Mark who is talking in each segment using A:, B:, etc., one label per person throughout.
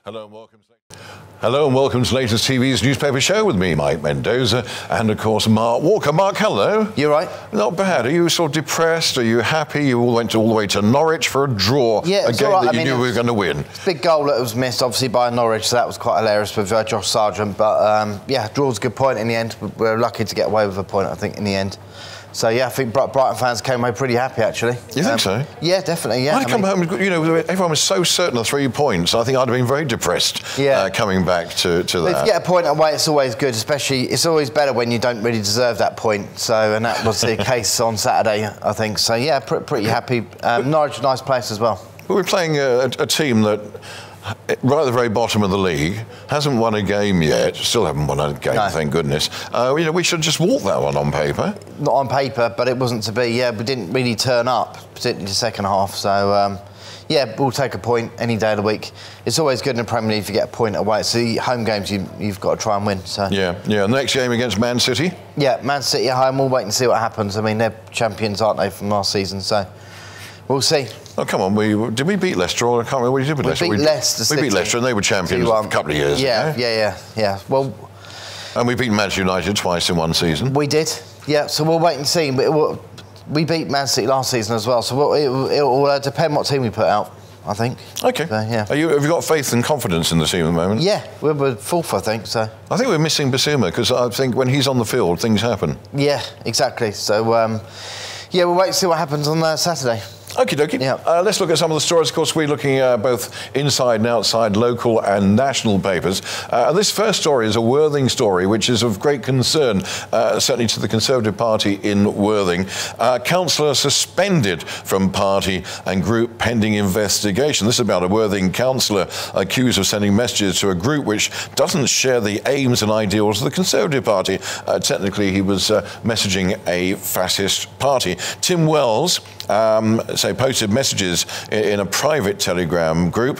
A: Hello and welcome to Latest TV's newspaper show with me, Mike Mendoza, and of course Mark Walker. Mark, hello.
B: You right?
A: Not bad. Are you sort of depressed? Are you happy? You all went all the way to Norwich for a draw, a game that you knew we were going to win.
B: Big goal that was missed, obviously, by Norwich, so that was quite hilarious with Josh Sargent. But yeah, draw's a good point in the end. We're lucky to get away with a point, I think, in the end. So yeah, I think Brighton fans came away pretty happy, actually.
A: You think so?
B: Yeah, definitely. Yeah.
A: I'd come home. You know, everyone was so certain of 3 points. I think I'd have been very depressed. Coming back to that.
B: If you get a point away, it's always good. Especially, it's always better when you don't really deserve that point. So, and that was the case on Saturday, I think. So yeah, pretty happy. Norwich, nice place as well.
A: We're playing a team that, right at the very bottom of the league, hasn't won a game yet. Still haven't won a game, no. Thank goodness. You know, we should just walk that one on paper. Not
B: on paper, but it wasn't to be. Yeah, we didn't really turn up, particularly the second half. So, yeah, we'll take a point any day of the week. It's always good in the Premier League if you get a point away. It's the home games you've got to try and win. So.
A: Yeah. Next game against Man City?
B: Yeah, Man City at home. We'll wait and see what happens. I mean, they're champions, aren't they, from last season? So we'll see.
A: Oh, come on. Did we beat Leicester? Or I can't remember what we did with Leicester.
B: We beat Leicester.
A: We beat Leicester and they were champions a couple of years ago.
B: Yeah. Well,
A: and we beat Manchester United twice in one season.
B: We did. Yeah, so we'll wait and see. We beat Man City last season as well, so it'll depend what team we put out, I think.
A: OK.
B: So, yeah.
A: Have you got faith and confidence in the team at the moment?
B: Yeah, we're fourth, I think, so.
A: I think we're missing Basuma, because I think when he's on the field, things happen.
B: Yeah, exactly. So, yeah, we'll wait and see what happens on Saturday.
A: Okie dokie.
B: Yeah.
A: Let's look at some of the stories. Of course, we're looking at both inside and outside local and national papers. This first story is a Worthing story, which is of great concern, certainly to the Conservative Party in Worthing. Councillor suspended from party and group pending investigation. This is about a Worthing councillor accused of sending messages to a group which doesn't share the aims and ideals of the Conservative Party. Technically, he was messaging a fascist party. Tim Wells posted messages in a private Telegram group.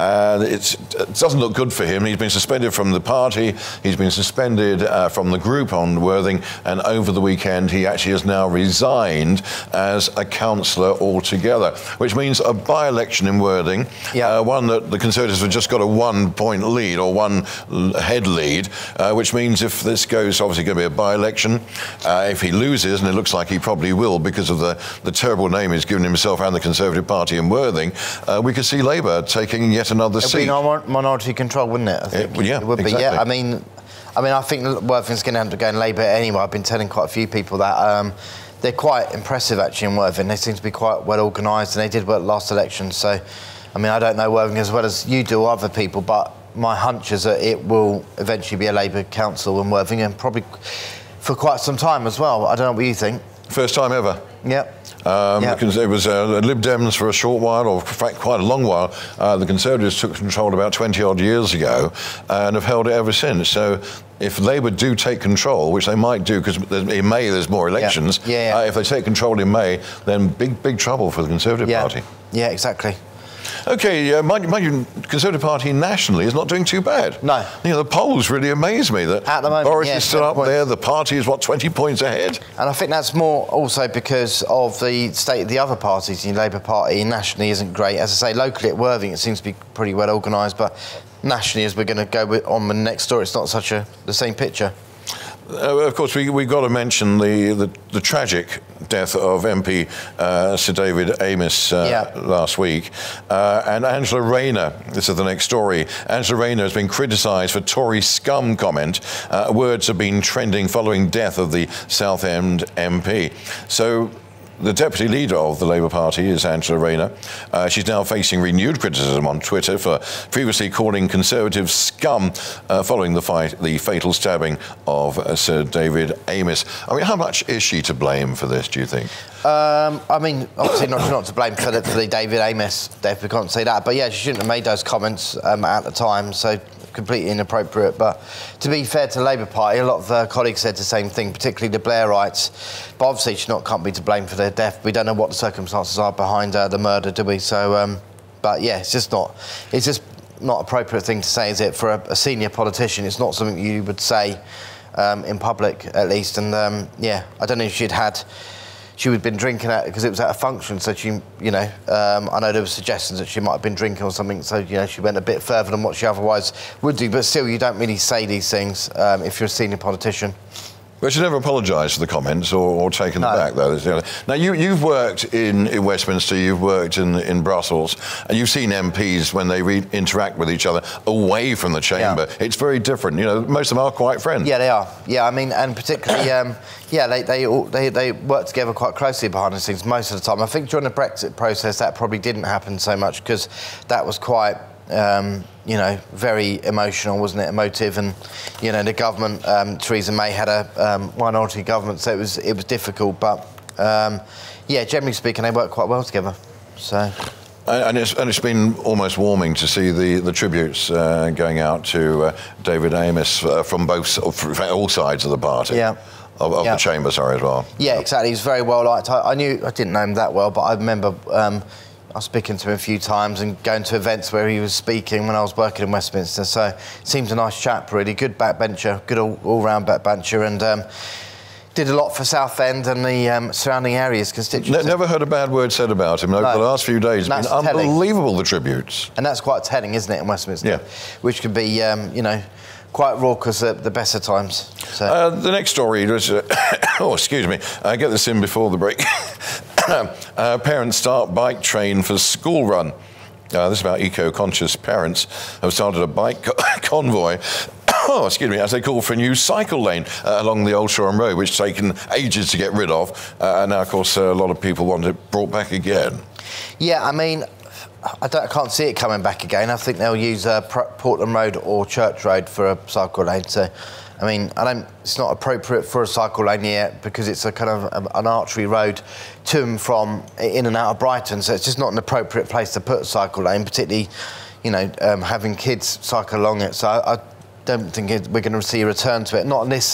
A: It doesn't look good for him. He's been suspended from the party. He's been suspended from the group on Worthing. And over the weekend, he actually has now resigned as a councillor altogether, which means a by-election in Worthing, one that the Conservatives have just got a 1 point lead or one head lead, which means if this goes, obviously going to be a by-election. If he loses, and it looks like he probably will because of the terrible name he's given himself and the Conservative Party in Worthing, we could see Labour taking yet another seat.
B: It would be minority control, wouldn't it? I think.
A: It would
B: be. Yeah, I mean, I think Worthing's going to have to go in Labour anyway. I've been telling quite a few people that they're quite impressive actually in Worthing. They seem to be quite well organised, and they did work last election. So, I mean, I don't know Worthing as well as you do or other people, but my hunch is that it will eventually be a Labour council in Worthing, and probably for quite some time as well. I don't know what you think.
A: First time ever.
B: Yep.
A: Because it was Lib Dems for a short while, or in fact quite a long while. The Conservatives took control about 20-odd years ago and have held it ever since. So if Labour do take control, which they might do, because in May there's more elections, if they take control in May, then big trouble for the Conservative Party.
B: Yeah, exactly.
A: OK, mind you, Conservative Party nationally is not doing too bad.
B: No.
A: You know, the polls really amaze me that
B: at the moment,
A: Boris is still up there, the party is, 20 points ahead?
B: And I think that's more also because of the state of the other parties. The Labour Party nationally isn't great. As I say, locally at Worthing it seems to be pretty well organised, but nationally, as we're going to go on the next story, it's not such the same picture.
A: Of course, we got to mention the tragic death of MP Sir David Amess last week. And Angela Rayner, this is the next story. Angela Rayner has been criticised for Tory scum comment. Words have been trending following death of the Southend MP. So the deputy leader of the Labour Party is Angela Rayner. She's now facing renewed criticism on Twitter for previously calling Conservatives scum following the fatal stabbing of Sir David Amess. I mean, how much is she to blame for this, do you think?
B: I mean, obviously not to blame for the David Amess death, we can't say that. But yeah, she shouldn't have made those comments at the time, so completely inappropriate. But to be fair to the Labour Party, a lot of their colleagues said the same thing, particularly the Blairites. But obviously she can't be to blame for their death. We don't know what the circumstances are behind the murder, do we? So, but yeah, it's just not appropriate thing to say, is it, for a senior politician? It's not something you would say in public, at least. And yeah, I don't know if she had been drinking because it was at a function. So she, you know, I know there were suggestions that she might have been drinking or something. So, you know, she went a bit further than what she otherwise would do. But still, you don't really say these things if you're a senior politician.
A: But she never apologised for the comments or taken them back, though. Now, you've worked in Westminster, you've worked in Brussels, and you've seen MPs when they interact with each other away from the chamber. Yeah. It's very different. You know, most of them are quite friends.
B: Yeah, they are. Yeah, I mean, and particularly, they work together quite closely behind the scenes most of the time. I think during the Brexit process, that probably didn't happen so much because that was quite... you know, very emotional, wasn't it? Emotive, and you know, the government, Theresa May had a minority government, so it was difficult. But yeah, generally speaking, they work quite well together. So.
A: And it's been almost warming to see the tributes going out to David Amess from all sides of the party.
B: Yeah.
A: Of the chamber, sorry, as well.
B: Yeah, exactly. He's very well liked. I didn't know him that well, but I remember. I was speaking to him a few times and going to events where he was speaking when I was working in Westminster. So, seems a nice chap, really. Good backbencher, good all-round backbencher, and did a lot for Southend and the surrounding areas, constituencies.
A: Never heard a bad word said about him. Over the last few days, it's been unbelievable, the tributes.
B: And that's quite telling, isn't it, in Westminster?
A: Yeah.
B: Which can be, you know, quite raucous at the best of times. So.
A: The next story was... oh, excuse me. I get this in before the break. Parents start bike train for school run. This is about eco-conscious parents have started a bike convoy. Oh, excuse me, as they call for a new cycle lane along the Old Shoreham Road, which has taken ages to get rid of. And now, of course, a lot of people want it brought back again.
B: Yeah, I mean, I can't see it coming back again. I think they'll use Portland Road or Church Road for a cycle lane. So, I mean, it's not appropriate for a cycle lane yet because it's a kind of an artery road to and from in and out of Brighton. So it's just not an appropriate place to put a cycle lane, particularly, you know, having kids cycle along it. So I don't think we're going to see a return to it. Not on this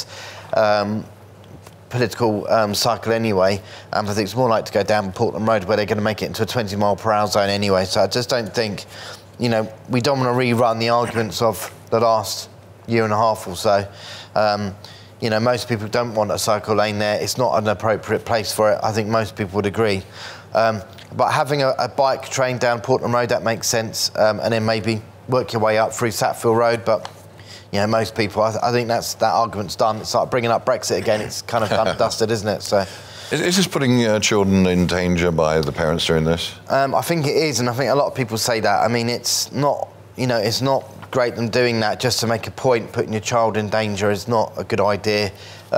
B: political cycle anyway. I think it's more like to go down Portland Road where they're going to make it into a 20-mile-per-hour zone anyway. So I just don't think, you know, we don't want to rerun the arguments of the last year and a half or so. You know, most people don't want a cycle lane there. It's not an appropriate place for it. I think most people would agree. But having a bike train down Portland Road, that makes sense. And then maybe work your way up through Satfield Road. But, you know, most people, I think that argument's done. It's like bringing up Brexit again. It's kind of done and dusted, isn't it? So.
A: Is this putting children in danger by the parents doing this?
B: I think it is, and I think a lot of people say that. I mean, it's not, you know, it's not great them doing that just to make a point. Putting your child in danger is not a good idea.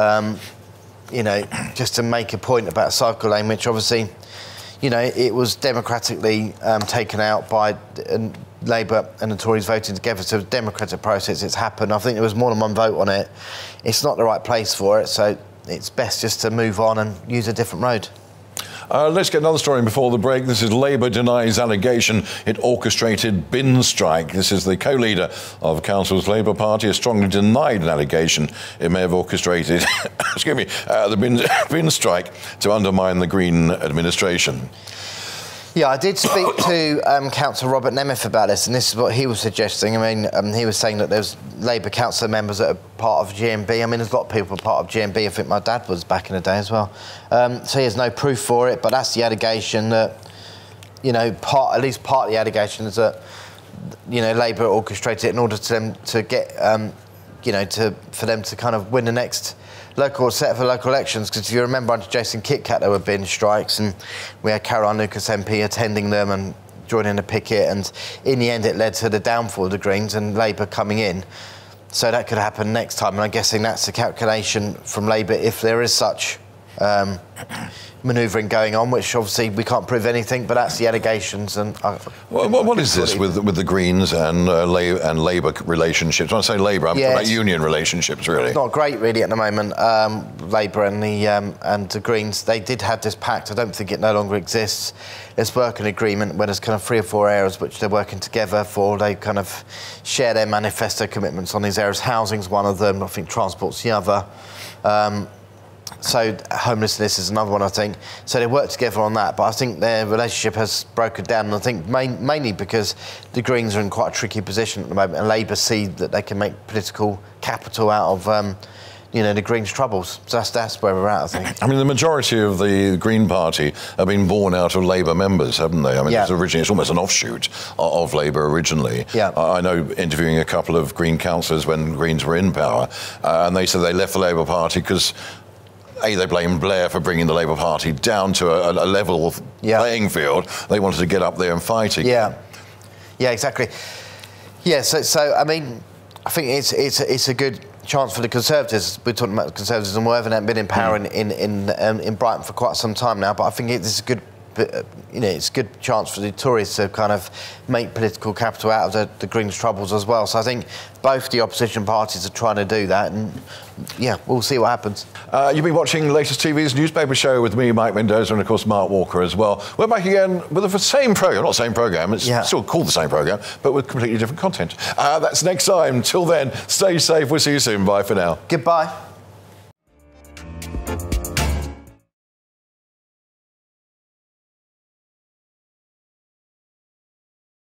B: You know, just to make a point about a cycle lane, which obviously, you know, it was democratically taken out by Labour and the Tories voting together. So it was a democratic process. It's happened. I think there was more than one vote on it. It's not the right place for it, so it's best just to move on and use a different road.
A: Let's get another story before the break. This is Labour denies allegation it orchestrated bin strike. This is the co-leader of Council's Labour Party has strongly denied an allegation it may have orchestrated excuse me, the bin strike to undermine the Green administration.
B: Yeah, I did speak to Councillor Robert Nemeth about this, and this is what he was suggesting. I mean, he was saying that there's Labour councillor members that are part of GMB. I mean, there's a lot of people part of GMB. I think my dad was back in the day as well. So he has no proof for it, but that's the allegation that, you know, at least part of the allegation is that, you know, Labour orchestrated it in order to them to get, you know, for them to kind of win the next set for local elections, because if you remember under Jason Kitcat there were bin strikes and we had Caroline Lucas MP attending them and joining the picket, and in the end it led to the downfall of the Greens and Labour coming in. So that could happen next time, and I'm guessing that's the calculation from Labour if there is such manoeuvring going on, which obviously we can't prove anything, but that's the allegations. And
A: what is this with the Greens and Labour relationships? When I say Labour, I'm talking about union relationships, really.
B: It's not great, really, at the moment. Labour and the Greens, they did have this pact. I don't think it no longer exists. There's working agreement where there's kind of 3 or 4 areas which they're working together for. They kind of share their manifesto commitments on these areas. Housing's one of them. I think transport's the other. So homelessness is another one, I think. So they work together on that, but I think their relationship has broken down, and I think mainly because the Greens are in quite a tricky position at the moment, and Labour see that they can make political capital out of you know, the Greens' troubles. So that's where we're at, I think.
A: I mean, the majority of the Green Party have been born out of Labour members, haven't they? I mean, it's almost an offshoot of Labour originally.
B: Yeah.
A: I know, interviewing a couple of Green councillors when Greens were in power, and they said they left the Labour Party because they blamed Blair for bringing the Labour Party down to a level playing field. They wanted to get up there and fight again.
B: Yeah, exactly. Yeah, so I mean, I think it's a good chance for the Conservatives. We're talking about the Conservatives and Worthing haven't been in power in Brighton for quite some time now, but I think it's a good, you know, it's a good chance for the Tories to kind of make political capital out of the Greens' troubles as well. So I think both the opposition parties are trying to do that, and yeah, we'll see what happens.
A: You've been watching the latest TV's newspaper show with me, Mike Mendoza, and of course Mark Walker as well. We're back again with the same programme, not same programme, it's still called the same programme, but with completely different content. That's next time. Till then, stay safe. We'll see you soon. Bye for now.
B: Goodbye.